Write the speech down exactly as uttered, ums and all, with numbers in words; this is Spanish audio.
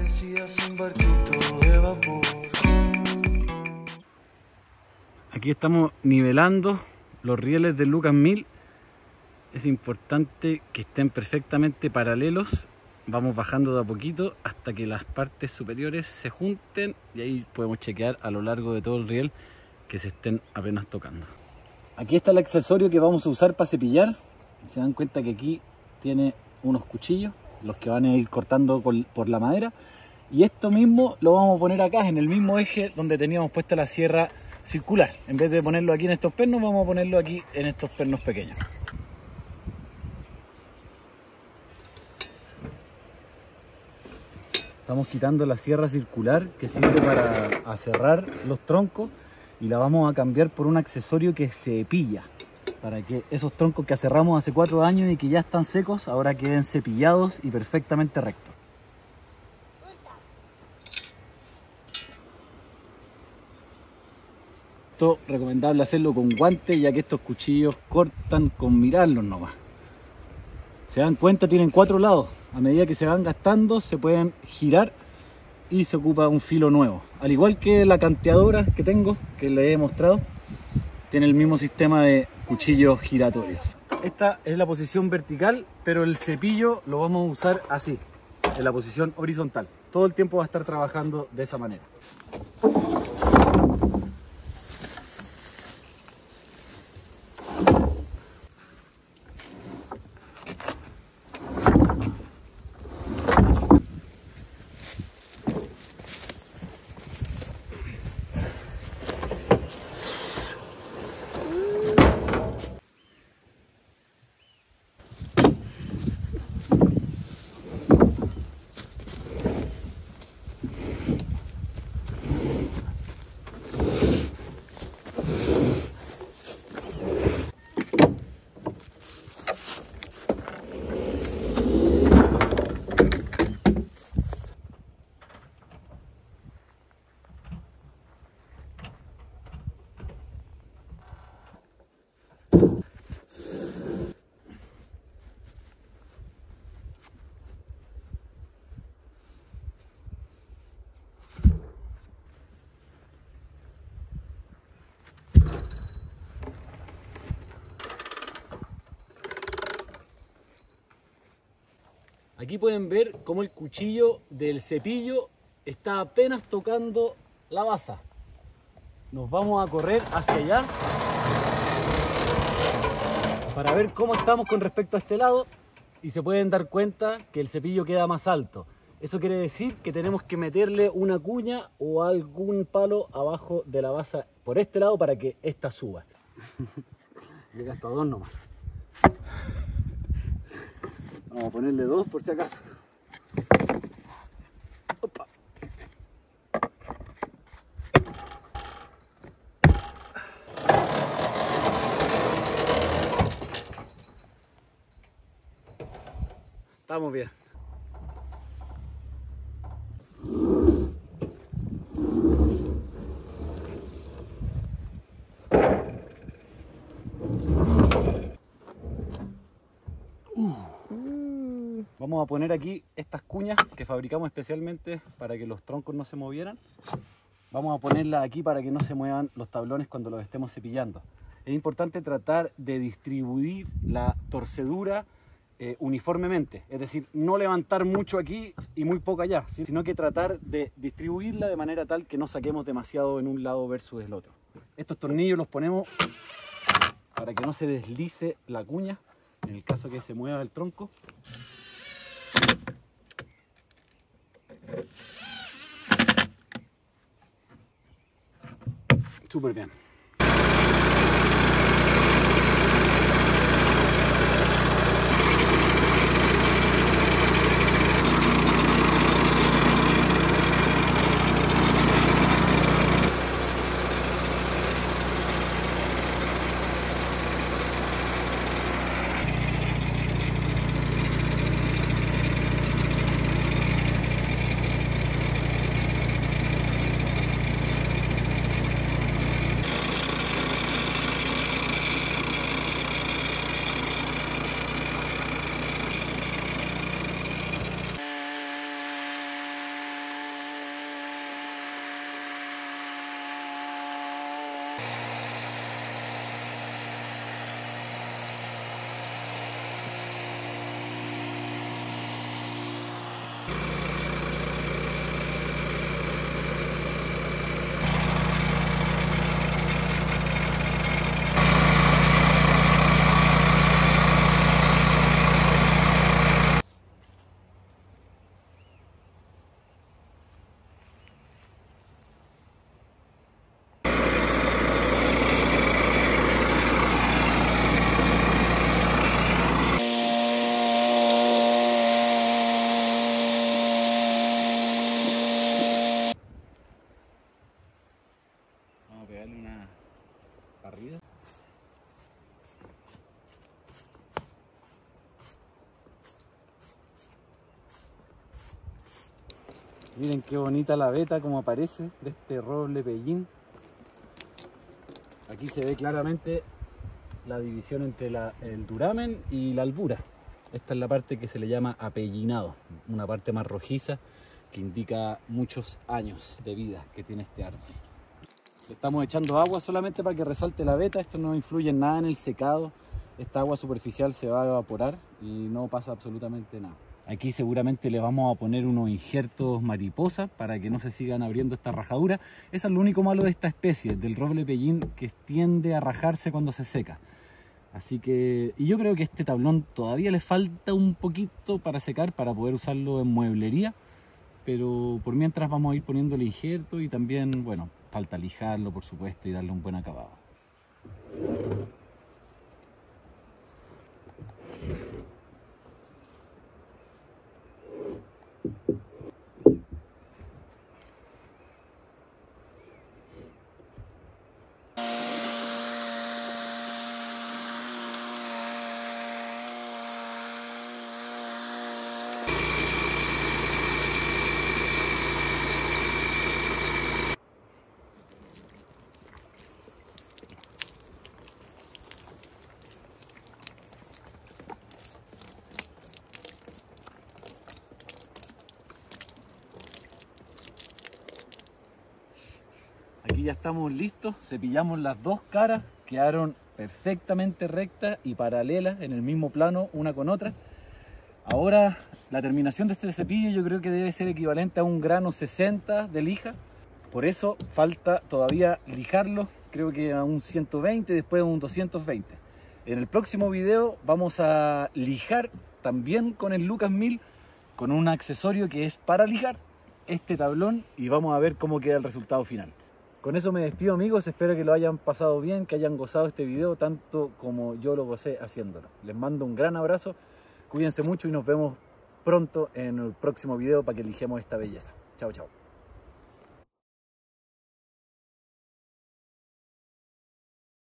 parecías un barquito de vapor. Aquí estamos nivelando los rieles de Lucas mil. Es importante que estén perfectamente paralelos. Vamos bajando de a poquito hasta que las partes superiores se junten y ahí podemos chequear a lo largo de todo el riel que se estén apenas tocando. Aquí está el accesorio que vamos a usar para cepillar. Se dan cuenta que aquí tiene unos cuchillos, los que van a ir cortando por la madera. Y esto mismo lo vamos a poner acá, en el mismo eje donde teníamos puesta la sierra circular. En vez de ponerlo aquí en estos pernos, vamos a ponerlo aquí en estos pernos pequeños. Estamos quitando la sierra circular que sirve para aserrar los troncos y la vamos a cambiar por un accesorio que cepilla, para que esos troncos que aserramos hace cuatro años y que ya están secos ahora queden cepillados y perfectamente rectos. Esto es recomendable hacerlo con guantes, ya que estos cuchillos cortan con mirarlos nomás. Se dan cuenta, tienen cuatro lados. A medida que se van gastando se pueden girar y se ocupa un filo nuevo. Al igual que la canteadora que tengo, que les he mostrado, tiene el mismo sistema de cuchillos giratorios. Esta es la posición vertical, pero el cepillo lo vamos a usar así, en la posición horizontal. Todo el tiempo va a estar trabajando de esa manera. Aquí pueden ver cómo el cuchillo del cepillo está apenas tocando la basa. Nos vamos a correr hacia allá para ver cómo estamos con respecto a este lado y se pueden dar cuenta que el cepillo queda más alto. Eso quiere decir que tenemos que meterle una cuña o algún palo abajo de la basa por este lado para que esta suba. Llega hasta dos nomás. Vamos a ponerle dos por si acaso. Opa. Estamos bien. Vamos a poner aquí estas cuñas que fabricamos especialmente para que los troncos no se movieran. Vamos a ponerlas aquí para que no se muevan los tablones cuando los estemos cepillando. Es importante tratar de distribuir la torcedura eh, uniformemente, es decir, no levantar mucho aquí y muy poco allá, ¿sí? Sino que tratar de distribuirla de manera tal que no saquemos demasiado en un lado versus el otro. Estos tornillos los ponemos para que no se deslice la cuña en el caso que se mueva el tronco. Súper bien. Vamos a pegarle una barrida. Miren qué bonita la veta como aparece de este roble pellín. Aquí se ve claramente la división entre la, el duramen y la albura. Esta es la parte que se le llama apellinado, una parte más rojiza que indica muchos años de vida que tiene este árbol. Le estamos echando agua solamente para que resalte la veta. Esto no influye en nada en el secado. Esta agua superficial se va a evaporar y no pasa absolutamente nada. Aquí seguramente le vamos a poner unos injertos mariposa para que no se sigan abriendo estas rajaduras. Eso es lo único malo de esta especie, del roble pellín, que tiende a rajarse cuando se seca. Así que, y yo creo que este tablón todavía le falta un poquito para secar, para poder usarlo en mueblería. Pero por mientras vamos a ir poniendo el injerto y también, bueno, falta lijarlo por supuesto y darle un buen acabado. Aquí ya estamos listos, cepillamos las dos caras, quedaron perfectamente rectas y paralelas en el mismo plano una con otra. Ahora la terminación de este cepillo yo creo que debe ser equivalente a un grano sesenta de lija. Por eso falta todavía lijarlo, creo que a un ciento veinte, después a un doscientos veinte. En el próximo video vamos a lijar también con el Lucas mil, con un accesorio que es para lijar este tablón y vamos a ver cómo queda el resultado final. Con eso me despido, amigos, espero que lo hayan pasado bien, que hayan gozado este video tanto como yo lo gocé haciéndolo. Les mando un gran abrazo, cuídense mucho y nos vemos pronto en el próximo video para que lijemos esta belleza. Chao, chao.